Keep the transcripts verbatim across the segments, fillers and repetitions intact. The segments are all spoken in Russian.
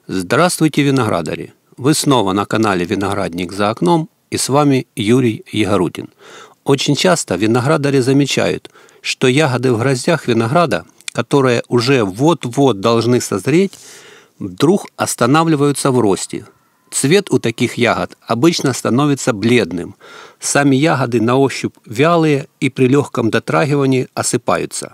Здравствуйте, виноградари! Вы снова на канале «Виноградник за окном», и с вами Юрий Ягорутин. Очень часто виноградари замечают, что ягоды в гроздях винограда, которые уже вот-вот должны созреть, вдруг останавливаются в росте. Цвет у таких ягод обычно становится бледным. Сами ягоды на ощупь вялые и при легком дотрагивании осыпаются.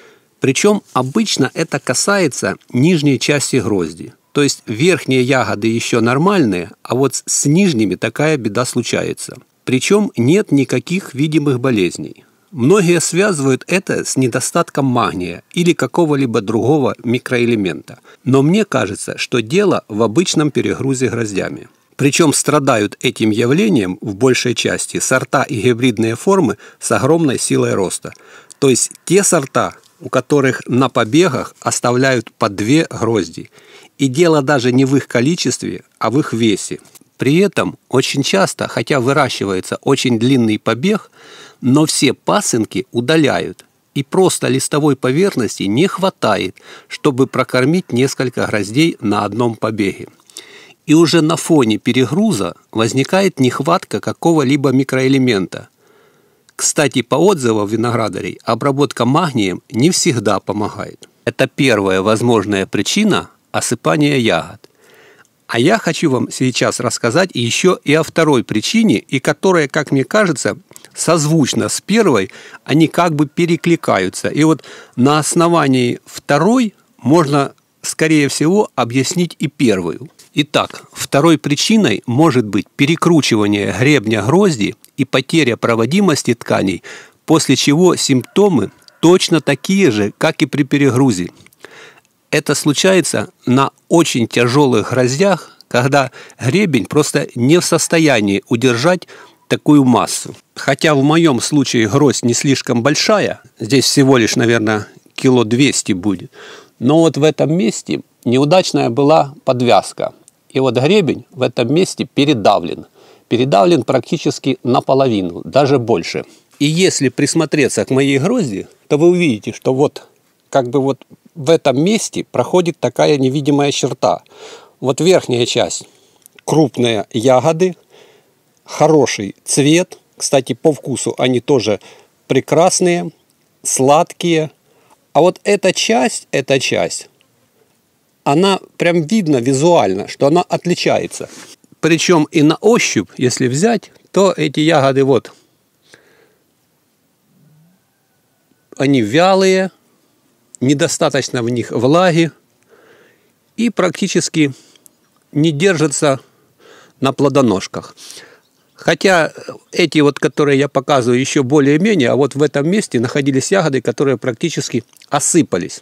Причем обычно это касается нижней части грозди. То есть верхние ягоды еще нормальные, а вот с нижними такая беда случается. Причем нет никаких видимых болезней. Многие связывают это с недостатком магния или какого-либо другого микроэлемента. Но мне кажется, что дело в обычном перегрузе гроздями. Причем страдают этим явлением в большей части сорта и гибридные формы с огромной силой роста. То есть те сорта, у которых на побегах оставляют по две грозди. И дело даже не в их количестве, а в их весе. При этом очень часто, хотя выращивается очень длинный побег, но все пасынки удаляют. И просто листовой поверхности не хватает, чтобы прокормить несколько гроздей на одном побеге. И уже на фоне перегруза возникает нехватка какого-либо микроэлемента. Кстати, по отзывам виноградарей, обработка магнием не всегда помогает. Это первая возможная причина осыпания ягод. А я хочу вам сейчас рассказать еще и о второй причине, и которая, как мне кажется, созвучна с первой, они как бы перекликаются. И вот на основании второй можно, скорее всего, объяснить и первую. Итак, второй причиной может быть перекручивание гребня грозди и потеря проводимости тканей, после чего симптомы точно такие же, как и при перегрузе. Это случается на очень тяжелых гроздях, когда гребень просто не в состоянии удержать такую массу. Хотя в моем случае гроздь не слишком большая, здесь всего лишь, наверное, кило двести будет, но вот в этом месте неудачная была подвязка. И вот гребень в этом месте передавлен. Передавлен практически наполовину, даже больше. И если присмотреться к моей грозди, то вы увидите, что вот как бы вот в этом месте проходит такая невидимая черта. Вот верхняя часть – крупные ягоды, хороший цвет. Кстати, по вкусу они тоже прекрасные, сладкие. А вот эта часть, эта часть, она прям видно визуально, что она отличается. Причем и на ощупь, если взять, то эти ягоды вот, они вялые, недостаточно в них влаги и практически не держатся на плодоножках. Хотя эти вот, которые я показываю, еще более-менее, а вот в этом месте находились ягоды, которые практически осыпались.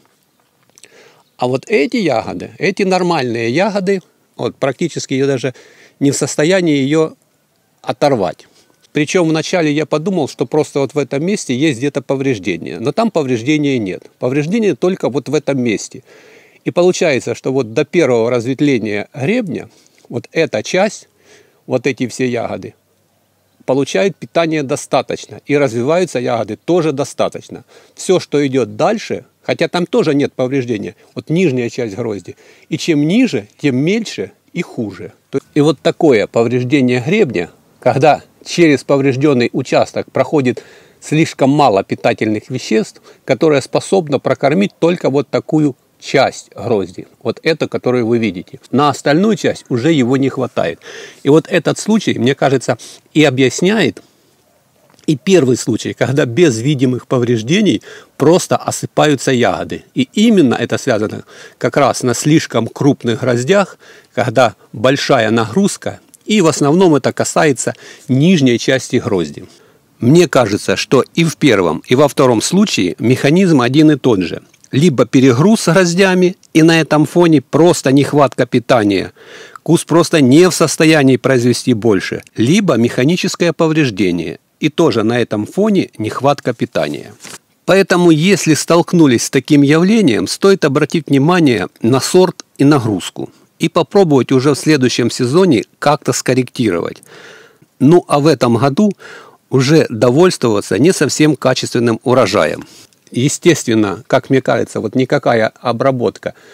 А вот эти ягоды, эти нормальные ягоды, вот практически я даже не в состоянии ее оторвать. Причем вначале я подумал, что просто вот в этом месте есть где-то повреждение. Но там повреждения нет. Повреждение только вот в этом месте. И получается, что вот до первого разветвления гребня, вот эта часть, вот эти все ягоды, получают питание достаточно. И развиваются ягоды тоже достаточно. Все, что идет дальше, хотя там тоже нет повреждения, вот нижняя часть грозди. И чем ниже, тем мельче и хуже. И вот такое повреждение гребня, когда через поврежденный участок проходит слишком мало питательных веществ, которые способны прокормить только вот такую часть грозди. Вот эту, которую вы видите. На остальную часть уже его не хватает. И вот этот случай, мне кажется, и объясняет и первый случай, когда без видимых повреждений просто осыпаются ягоды. И именно это связано как раз на слишком крупных гроздях, когда большая нагрузка. И в основном это касается нижней части грозди. Мне кажется, что и в первом, и во втором случае механизм один и тот же. Либо перегруз с гроздями, и на этом фоне просто нехватка питания. Куст просто не в состоянии произвести больше. Либо механическое повреждение, и тоже на этом фоне нехватка питания. Поэтому, если столкнулись с таким явлением, стоит обратить внимание на сорт и нагрузку. И попробовать уже в следующем сезоне как-то скорректировать. Ну а в этом году уже довольствоваться не совсем качественным урожаем. Естественно, как мне кажется, вот никакая обработка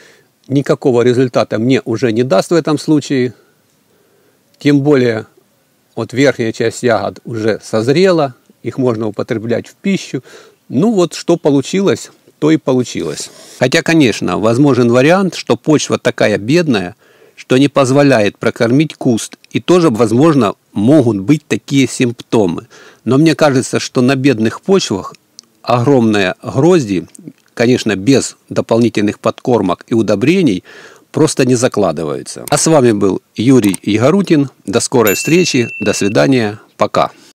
никакого результата мне уже не даст в этом случае. Тем более, вот верхняя часть ягод уже созрела, их можно употреблять в пищу. Ну вот, что получилось, то и получилось. Хотя, конечно, возможен вариант, что почва такая бедная, что не позволяет прокормить куст. И тоже, возможно, могут быть такие симптомы. Но мне кажется, что на бедных почвах огромные грозди, конечно, без дополнительных подкормок и удобрений, просто не закладываются. А с вами был Юрий Егорутин. До скорой встречи. До свидания. Пока.